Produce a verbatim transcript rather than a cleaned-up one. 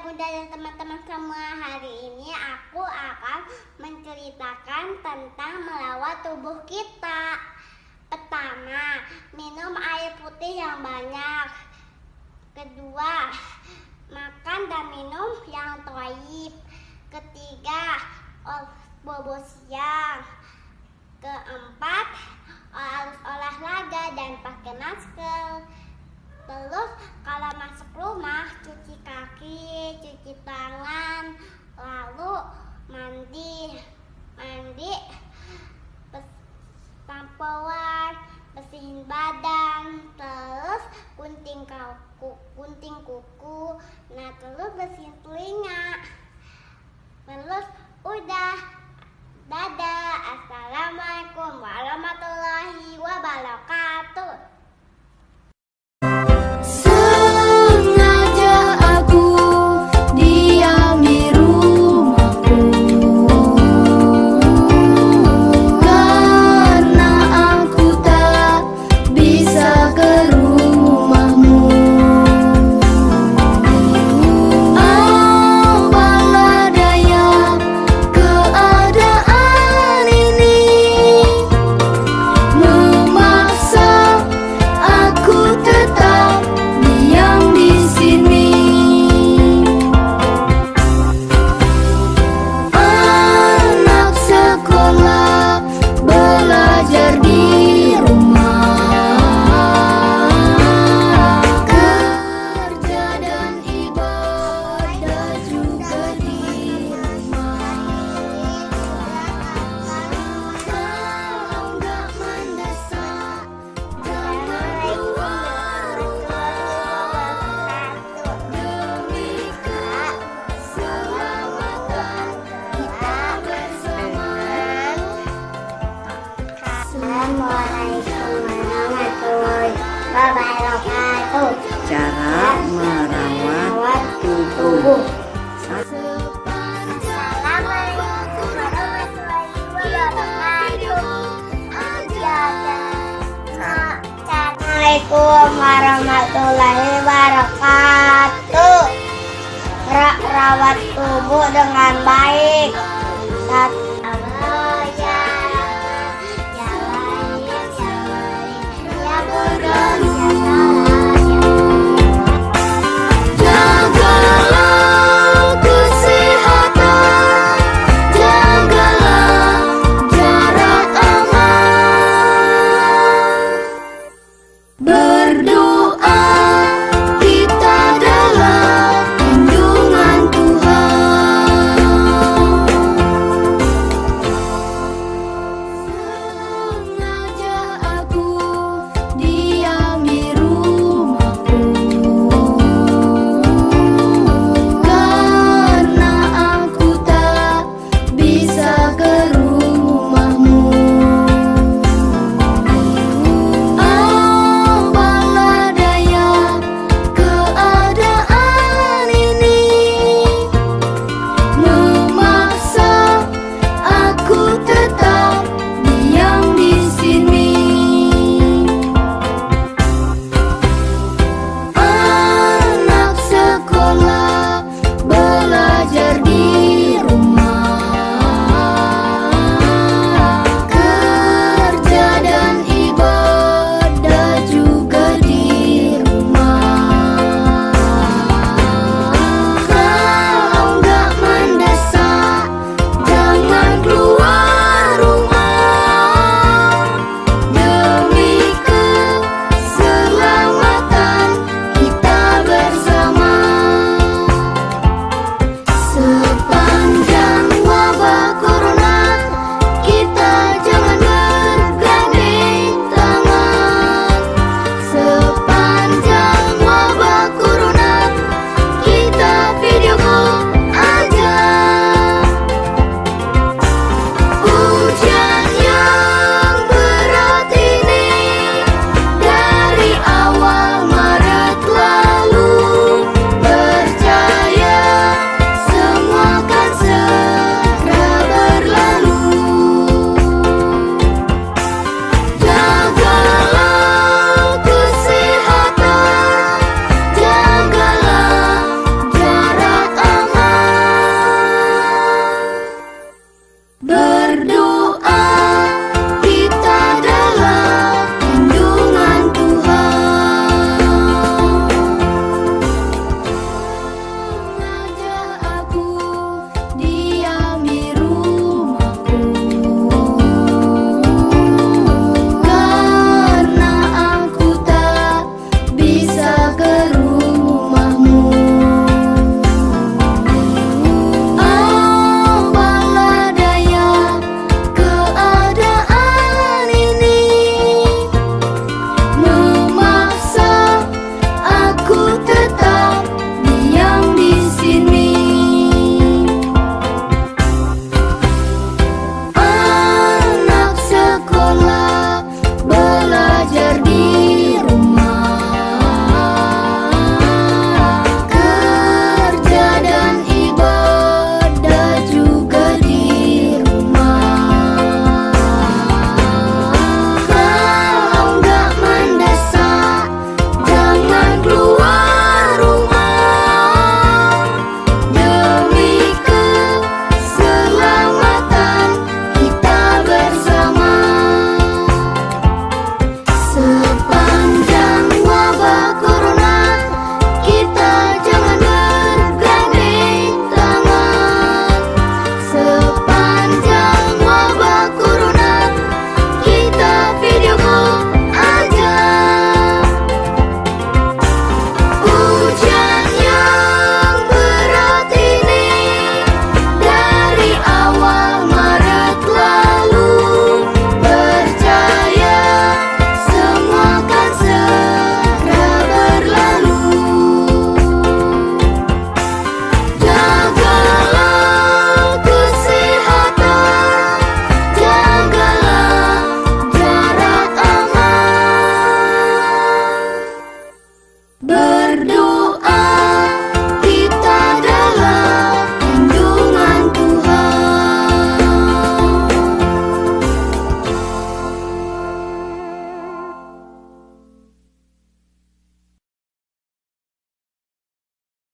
Bunda dan teman-teman semua, hari ini aku akan menceritakan tentang merawat tubuh kita. Pertama, minum air putih yang banyak. Kedua, makan dan minum yang thayyib. Ketiga, bobo siang. Keempat, harus olahraga dan pakai masker. Terus kalau masuk rumah, cuci kaki, cuci tangan, lalu mandi, mandi, sampoan, bersihin badan, terus gunting kuku, gunting kuku, nah terus bersihin telinga. Terus udah, dadah, assalamualaikum warahmatullahi wabarakatuh. Assalamualaikum warahmatullahi wabarakatuh. Cara merawat tubuh. Assalamualaikum warahmatullahi wabarakatuh. Assalamualaikum warahmatullahi wabarakatuh. Rawat tubuh dengan baik. Satu.